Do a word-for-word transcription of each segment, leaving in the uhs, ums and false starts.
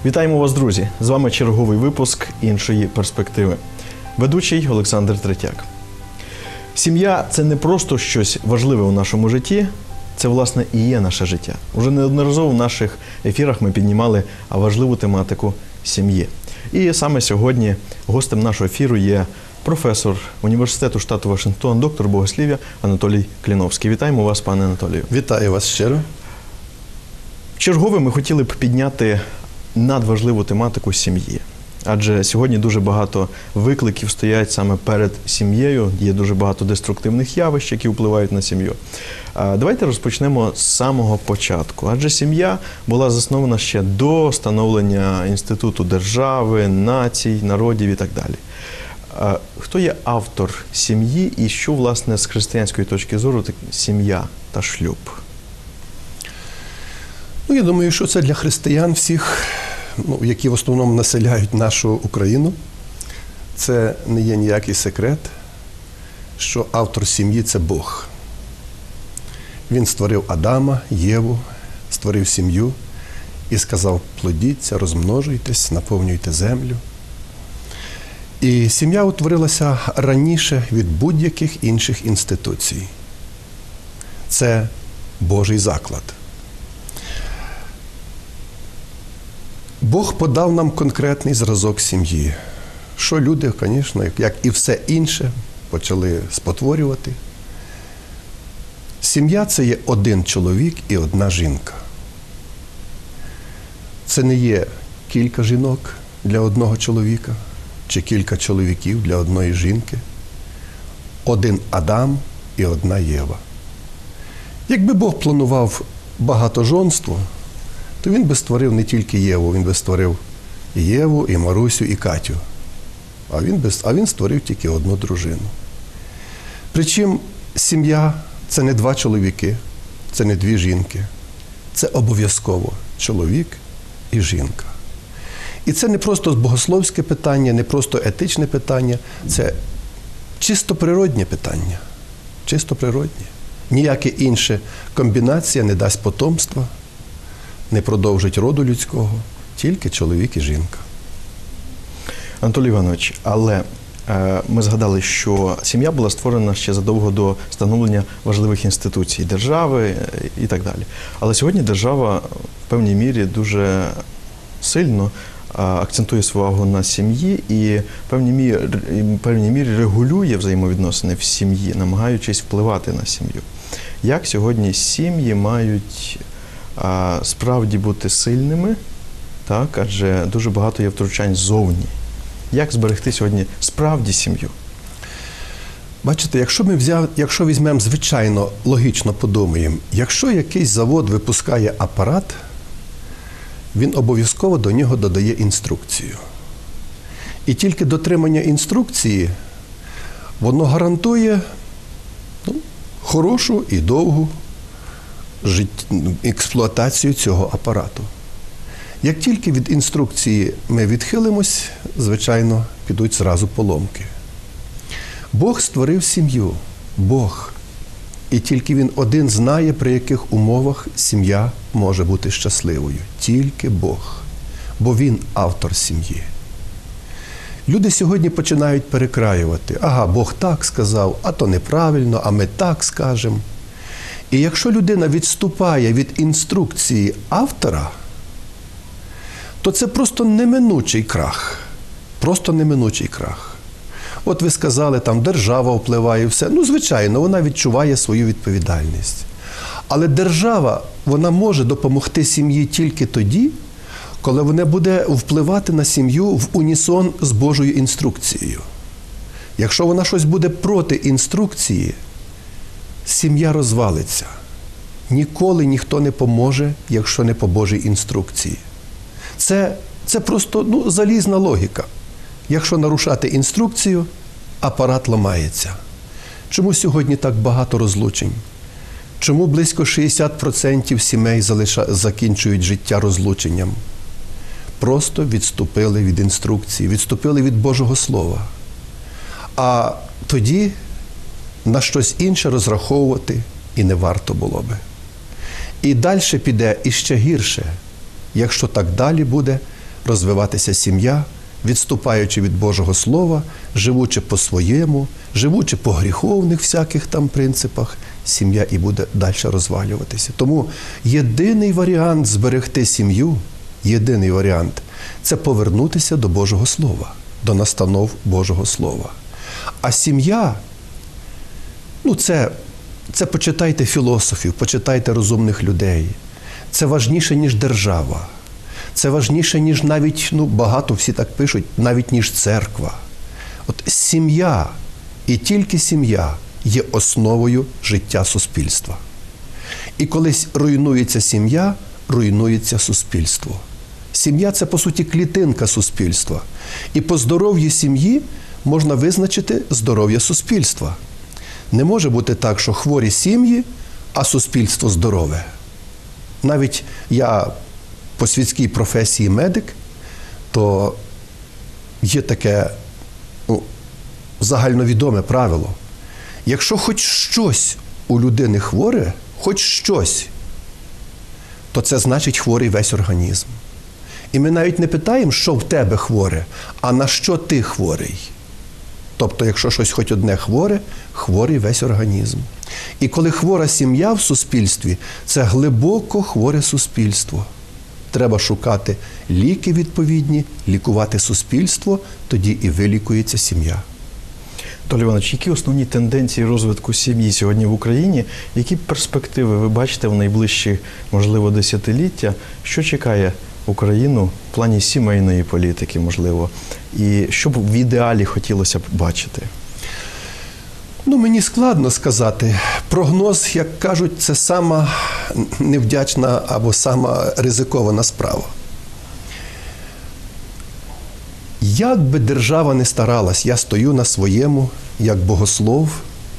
Вітаємо вас, друзі! З вами черговий випуск «Іншої перспективи». Ведучий Олександр Третяк. Сім'я – це не просто щось важливе у нашому житті, це, власне, і є наше життя. Уже неодноразово в наших ефірах ми піднімали важливу тематику сім'ї. І саме сьогодні гостем нашого ефіру є професор університету штату Вашингтон, доктор богослів'я Анатолій Кліновський. Вітаємо вас, пане Анатолію. Вітаю вас щиро. Чергове ми хотіли б підняти надважливу тематику сім'ї. Адже сьогодні дуже багато викликів стоять саме перед сім'єю, є дуже багато деструктивних явищ, які впливають на сім'ю. Давайте розпочнемо з самого початку. Адже сім'я була заснована ще до становлення інституту держави, націй, народів і так далі. Хто є автор сім'ї і що, власне, з християнської точки зору сім'я та шлюб? Ну, я думаю, що це для християн всіх, ну, які в основному населяють нашу Україну. Це не є ніякий секрет, що автор сім'ї – це Бог. Він створив Адама, Єву, створив сім'ю і сказав: плодіться, розмножуйтесь, наповнюйте землю. І сім'я утворилася раніше від будь-яких інших інституцій. Це Божий заклад. Бог подав нам конкретний зразок сім'ї, що люди, звісно, як і все інше, почали спотворювати. Сім'я – це є один чоловік і одна жінка. Це не є кілька жінок для одного чоловіка, чи кілька чоловіків для одної жінки. Один Адам і одна Єва. Якби Бог планував багатожонство, то він би створив не тільки Єву, він би створив і Єву, і Марусю, і Катю. А він, би, а він створив тільки одну дружину. Причому сім'я – це не два чоловіки, це не дві жінки. Це обов'язково чоловік і жінка. І це не просто богословське питання, не просто етичне питання, це чисто природнє питання. Чисто природнє. Ніяка інша комбінація не дасть потомства, не продовжить роду людського, тільки чоловік і жінка. Анатолій Іванович, але е, ми згадали, що сім'я була створена ще задовго до становлення важливих інституцій держави і так далі. Але сьогодні держава в певній мірі дуже сильно е, акцентує свою увагу на сім'ї і в певній мірі, в певній мірі регулює взаємовідносини в сім'ї, намагаючись впливати на сім'ю. Як сьогодні сім'ї мають а справді бути сильними, так, адже дуже багато є втручань ззовні. Як зберегти сьогодні справді сім'ю? Бачите, якщо ми взяв, якщо візьмемо, звичайно, логічно подумаємо, якщо якийсь завод випускає апарат, він обов'язково до нього додає інструкцію. І тільки дотримання інструкції, воно гарантує ну, хорошу і довгу експлуатацію цього апарату. Як тільки від інструкції ми відхилимось, звичайно, підуть зразу поломки. Бог створив сім'ю. Бог. І тільки Він один знає, при яких умовах сім'я може бути щасливою. Тільки Бог. Бо Він автор сім'ї. Люди сьогодні починають перекраювати. Ага, Бог так сказав, а то неправильно, а ми так скажемо. І якщо людина відступає від інструкції автора, то це просто неминучий крах. Просто неминучий крах. От ви сказали, там держава впливає, все. Ну, звичайно, вона відчуває свою відповідальність. Але держава, вона може допомогти сім'ї тільки тоді, коли вона буде впливати на сім'ю в унісон з Божою інструкцією. Якщо вона щось буде проти інструкції, сім'я розвалиться. Ніколи ніхто не поможе, якщо не по Божій інструкції. Це, це просто ну, залізна логіка. Якщо нарушати інструкцію, апарат ламається. Чому сьогодні так багато розлучень? Чому близько шістдесят відсотків сімей залиша... закінчують життя розлученням? Просто відступили від інструкції, відступили від Божого Слова. А тоді на щось інше розраховувати і не варто було би. І далі піде іще гірше, якщо так далі буде розвиватися сім'я, відступаючи від Божого Слова, живучи по-своєму, живучи по гріховних всяких там принципах, сім'я і буде далі розвалюватися. Тому єдиний варіант зберегти сім'ю, єдиний варіант – це повернутися до Божого Слова, до настанов Божого Слова. А сім'я, ну це, це почитайте філософів, почитайте розумних людей. Це важніше, ніж держава. Це важніше, ніж навіть, ну багато всі так пишуть, навіть ніж церква. От сім'я і тільки сім'я є основою життя суспільства. І коли руйнується сім'я, руйнується суспільство. Сім'я – це, по суті, клітинка суспільства. І по здоров'ю сім'ї можна визначити здоров'я суспільства. Не може бути так, що хворі сім'ї, а суспільство здорове. Навіть я по світській професії медик, то є таке ну, загальновідоме правило. Якщо хоч щось у людини хворе, хоч щось, то це значить хворий весь організм. І ми навіть не питаємо, що в тебе хворе, а на що ти хворий. Тобто, якщо щось хоч одне хворе, хворий весь організм. І коли хвора сім'я в суспільстві, це глибоко хворе суспільство. Треба шукати ліки відповідні, лікувати суспільство, тоді і вилікується сім'я. Анатолій Іванович, які основні тенденції розвитку сім'ї сьогодні в Україні? Які перспективи ви бачите в найближчі, можливо, десятиліття? Що чекає Україну в плані сімейної політики, можливо? І що б в ідеалі хотілося б бачити? Ну, мені складно сказати. Прогноз, як кажуть, це сама невдячна або сама ризикована справа. Як би держава не старалась, я стою на своєму, як богослов,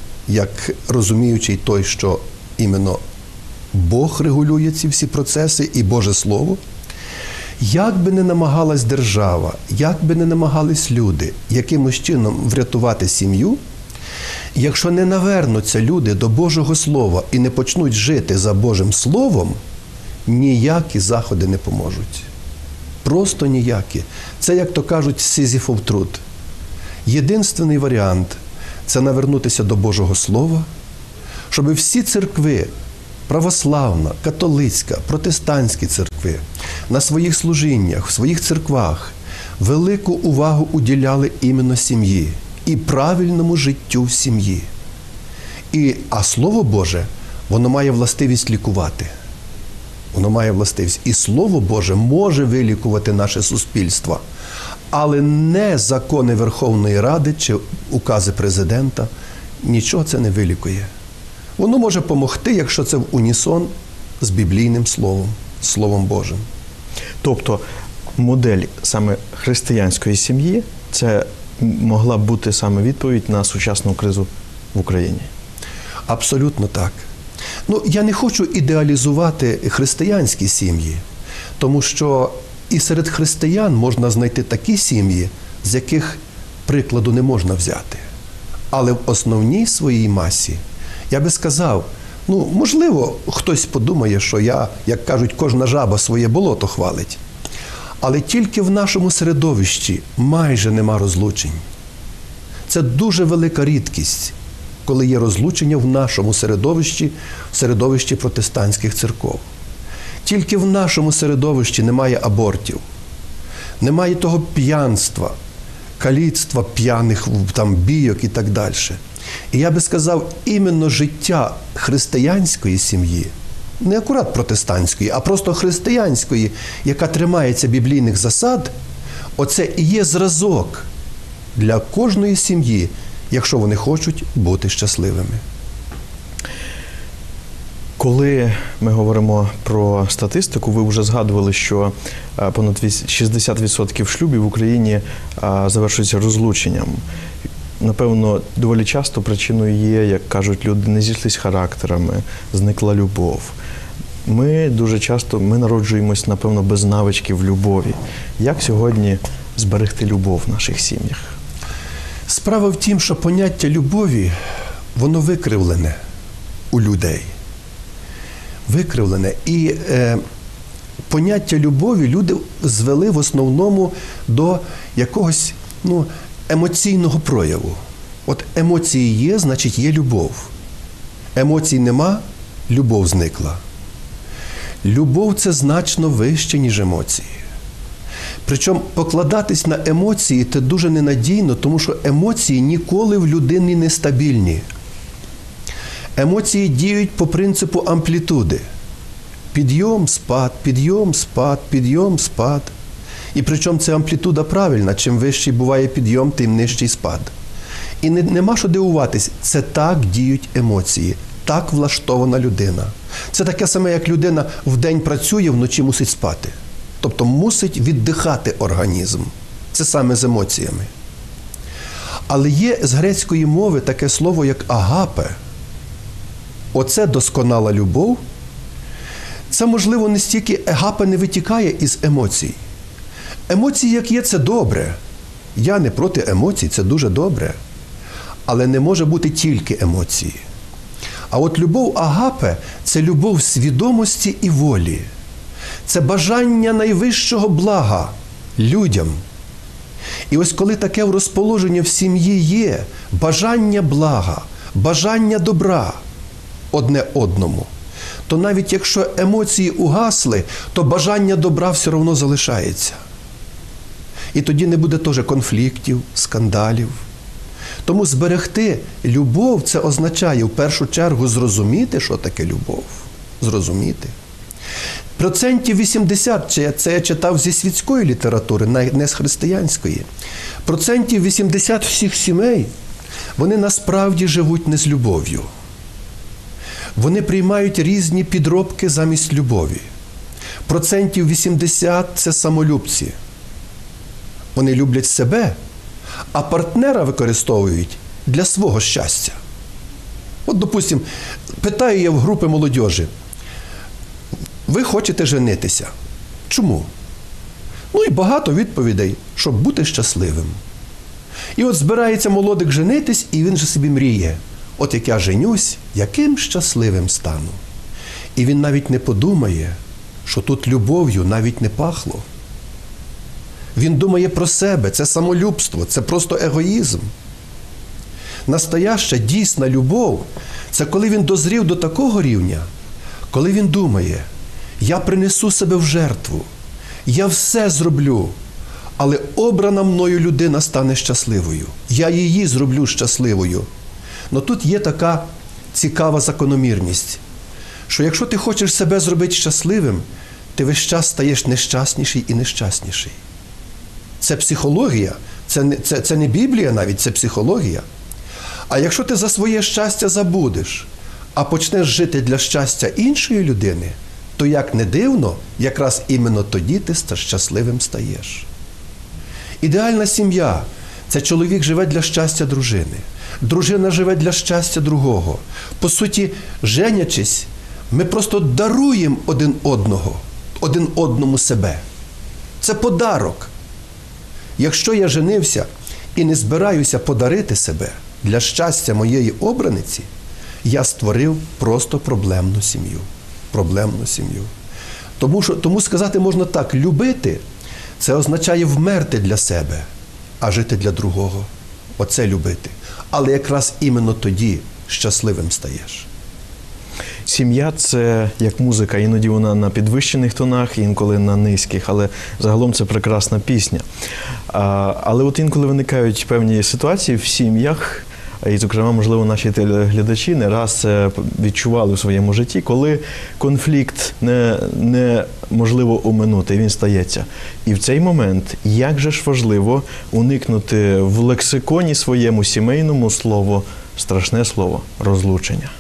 як розуміючий той, що іменно Бог регулює ці всі процеси і Боже Слово. Як би не намагалась держава, як би не намагались люди якимось чином врятувати сім'ю, якщо не навернуться люди до Божого Слова і не почнуть жити за Божим Словом, ніякі заходи не поможуть. Просто ніякі. Це, як то кажуть, сизифов труд. Єдинственний варіант – це навернутися до Божого Слова, щоб всі церкви, православна, католицька, протестантські церкви, на своїх служіннях, в своїх церквах велику увагу уділяли іменно сім'ї і правильному життю в сім'ї. І, а Слово Боже, воно має властивість лікувати. Воно має властивість. І Слово Боже може вилікувати наше суспільство, але не закони Верховної Ради чи укази президента. Нічого це не вилікує. Воно може допомогти, якщо це в унісон з біблійним словом, Словом Божим. Тобто модель саме християнської сім'ї – це могла б бути саме відповідь на сучасну кризу в Україні? Абсолютно так. Ну, я не хочу ідеалізувати християнські сім'ї, тому що і серед християн можна знайти такі сім'ї, з яких прикладу не можна взяти. Але в основній своїй масі, я би сказав, ну, можливо, хтось подумає, що я, як кажуть, кожна жаба своє болото хвалить. Але тільки в нашому середовищі майже нема розлучень. Це дуже велика рідкість, коли є розлучення в нашому середовищі, в середовищі протестантських церков. Тільки в нашому середовищі немає абортів, немає того п'янства, каліцтва п'яних, там, бійок і так далі. І я би сказав, іменно життя християнської сім'ї, не акурат протестантської, а просто християнської, яка тримається біблійних засад, оце і є зразок для кожної сім'ї, якщо вони хочуть бути щасливими. Коли ми говоримо про статистику, ви вже згадували, що понад шістдесят відсотків шлюбів в Україні завершуються розлученням. Напевно, доволі часто причиною є, як кажуть люди, не зійшлись характерами, зникла любов. Ми дуже часто, ми народжуємось, напевно, без навичків любові. Як сьогодні зберегти любов в наших сім'ях? Справа в тім, що поняття любові, воно викривлене у людей. Викривлене. І е, поняття любові люди звели в основному до якогось ну, емоційного прояву. От емоції є, значить є любов. Емоцій нема, любов зникла. Любов – це значно вище, ніж емоції. Причому покладатись на емоції – це дуже ненадійно, тому що емоції ніколи в людині не стабільні. Емоції діють по принципу амплітуди. Підйом, спад, підйом, спад, підйом, спад. І причому ця амплітуда правильна. Чим вищий буває підйом, тим нижчий спад. І не, нема що дивуватись. Це так діють емоції. Так влаштована людина. Це таке саме, як людина вдень працює, вночі мусить спати. Тобто мусить віддихати організм. Це саме з емоціями. Але є з грецької мови таке слово, як агапе. Оце досконала любов. Це, можливо, не стільки агапе не витікає із емоцій. Емоції, як є, це добре. Я не проти емоцій, це дуже добре. Але не може бути тільки емоції. А от любов агапе – це любов свідомості і волі. Це бажання найвищого блага людям. І ось коли таке розположення в сім'ї є, бажання блага, бажання добра одне одному, то навіть якщо емоції угасли, то бажання добра все одно залишається. І тоді не буде теж конфліктів, скандалів. Тому зберегти любов – це означає в першу чергу зрозуміти, що таке любов. Зрозуміти. Процентів вісімдесят, це я читав зі світської літератури, не з християнської, процентів вісімдесят всіх сімей, вони насправді живуть не з любов'ю. Вони приймають різні підробки замість любові. Процентів вісімдесят – це самолюбці. Вони люблять себе, а партнера використовують для свого щастя. От, допустим, питаю я в групи молодіжі, ви хочете женитися. Чому? Ну і багато відповідей, щоб бути щасливим. І от збирається молодик женитись, і він же собі мріє. От як я женюсь, яким щасливим стану. І він навіть не подумає, що тут любов'ю навіть не пахло. Він думає про себе, це самолюбство, це просто егоїзм. Настояща, дійсна любов – це коли він дозрів до такого рівня, коли він думає, я принесу себе в жертву, я все зроблю, але обрана мною людина стане щасливою. Я її зроблю щасливою. Но тут є така цікава закономірність, що якщо ти хочеш себе зробити щасливим, ти весь час стаєш нещасніший і нещасніший. Це психологія, це не, це, це не Біблія навіть, це психологія. А якщо ти за своє щастя забудеш, а почнеш жити для щастя іншої людини, то як не дивно, якраз іменно тоді ти щасливим стаєш. Ідеальна сім'я – це чоловік живе для щастя дружини, дружина живе для щастя другого. По суті, женячись, ми просто даруємо один одного, один одному себе. Це подарок. Якщо я женився і не збираюся подарити себе для щастя моєї обраниці, я створив просто проблемну сім'ю. Проблемну сім'ю. Тому, що, тому сказати можна так, любити – це означає вмерти для себе, а жити для другого. Оце любити. Але якраз іменно тоді щасливим стаєш. Сім'я – це як музика, іноді вона на підвищених тонах, інколи на низьких, але загалом це прекрасна пісня. А, але от інколи виникають певні ситуації в сім'ях, і, зокрема, можливо, наші телеглядачі не раз це відчували в своєму житті, коли конфлікт не, неможливо оминути, він стається. І в цей момент, як же ж важливо уникнути в лексиконі своєму сімейному слово, страшне слово – розлучення.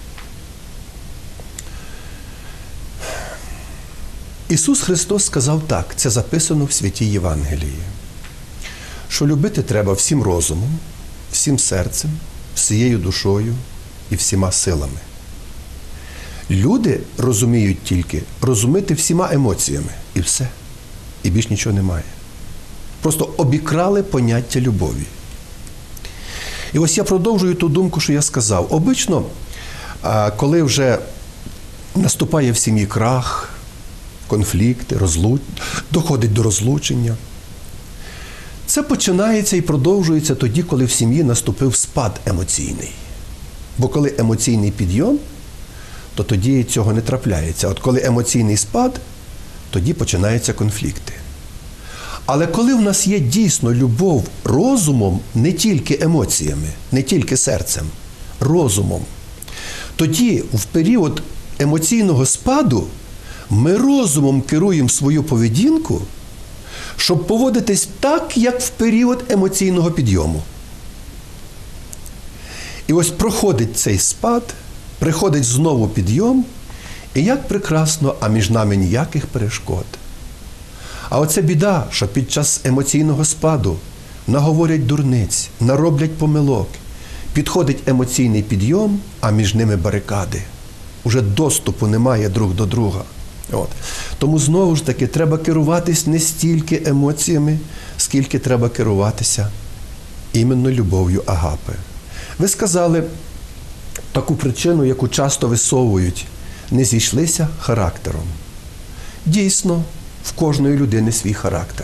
Ісус Христос сказав так, це записано в Святій Євангелії, що любити треба всім розумом, всім серцем, всією душою і всіма силами. Люди розуміють тільки розуміти всіма емоціями і все. І більш нічого немає. Просто обікрали поняття любові. І ось я продовжую ту думку, що я сказав. Обично, коли вже наступає в сім'ї крах, конфлікти, розлу... доходить до розлучення. Це починається і продовжується тоді, коли в сім'ї наступив спад емоційний. Бо коли емоційний підйом, то тоді цього не трапляється. От коли емоційний спад, тоді починаються конфлікти. Але коли в нас є дійсно любов розумом, не тільки емоціями, не тільки серцем, розумом, тоді в період емоційного спаду ми розумом керуємо свою поведінку, щоб поводитись так, як в період емоційного підйому. І ось проходить цей спад, приходить знову підйом, і як прекрасно, а між нами ніяких перешкод. А оце біда, що під час емоційного спаду наговорять дурниць, нароблять помилок, підходить емоційний підйом, а між ними барикади. Уже доступу немає друг до друга. От. Тому знову ж таки треба керуватись не стільки емоціями, скільки треба керуватися іменно любов'ю агапи. Ви сказали таку причину, яку часто висовують – не зійшлися характером. Дійсно, в кожної людини свій характер.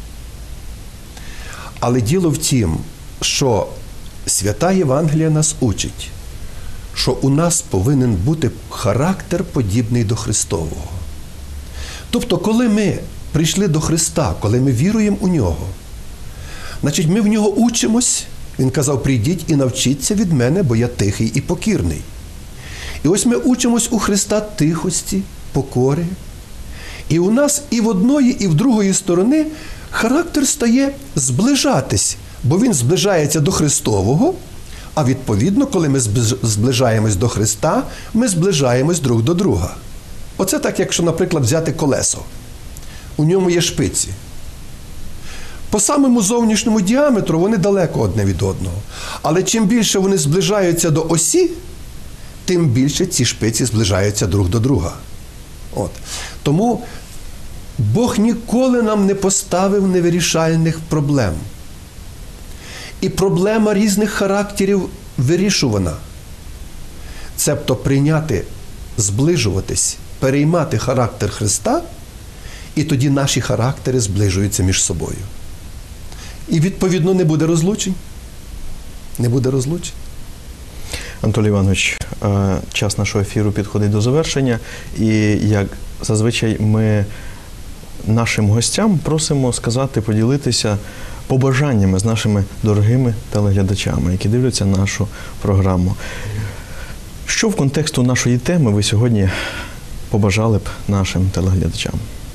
Але діло в тім, що Свята Євангелія нас учить, що у нас повинен бути характер, подібний до Христового. Тобто, коли ми прийшли до Христа, коли ми віруємо у Нього, значить, ми в Нього учимось. Він казав, прийдіть і навчіться від мене, бо я тихий і покірний. І ось ми учимось у Христа тихості, покори. І у нас і в одної, і в другої сторони характер стає зближатись, бо він зближається до Христового, а відповідно, коли ми зближаємось до Христа, ми зближаємось друг до друга. Оце так, якщо, наприклад, взяти колесо. У ньому є шпиці. По самому зовнішньому діаметру вони далеко одне від одного. Але чим більше вони зближаються до осі, тим більше ці шпиці зближаються друг до друга. От. Тому Бог ніколи нам не поставив невирішальних проблем. І проблема різних характерів вирішувана. Цебто прийняти, зближуватись, переймати характер Христа, і тоді наші характери зближуються між собою. І, відповідно, не буде розлучень. Не буде розлучень. Анатолій Іванович, час нашого ефіру підходить до завершення. І, як зазвичай, ми нашим гостям просимо сказати, поділитися побажаннями з нашими дорогими телеглядачами, які дивляться нашу програму. Що в контексту нашої теми ви сьогодні побажали б нашим телеглядачам?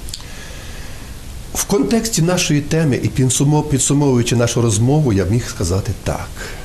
В контексті нашої теми і підсумовуючи нашу розмову, я міг сказати так.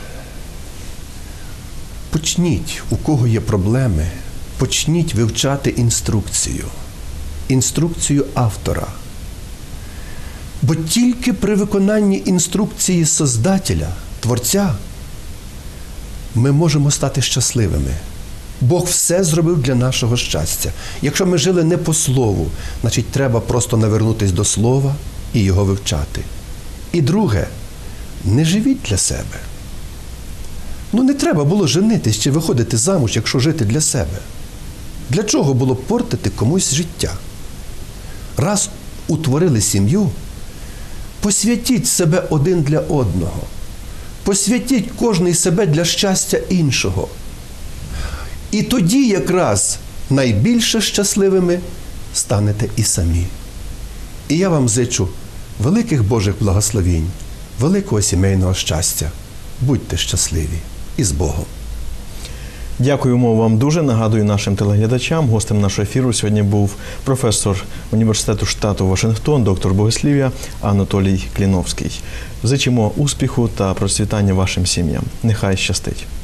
Почніть, у кого є проблеми, почніть вивчати інструкцію. Інструкцію автора. Бо тільки при виконанні інструкції Создателя, Творця, ми можемо стати щасливими. Бог все зробив для нашого щастя. Якщо ми жили не по слову, значить треба просто навернутися до слова і його вивчати. І друге, не живіть для себе. Ну не треба було женитись чи виходити замуж, якщо жити для себе. Для чого було портити комусь життя? Раз утворили сім'ю, посвятіть себе один для одного. Посвятіть кожний себе для щастя іншого. І тоді якраз найбільше щасливими станете і самі. І я вам зичу великих Божих благословінь, великого сімейного щастя. Будьте щасливі і з Богом. Дякуємо вам дуже. Нагадую нашим телеглядачам, гостем нашого ефіру сьогодні був професор університету штату Вашингтон, доктор богослів'я Анатолій Кліновський. Зичимо успіху та процвітання вашим сім'ям. Нехай щастить.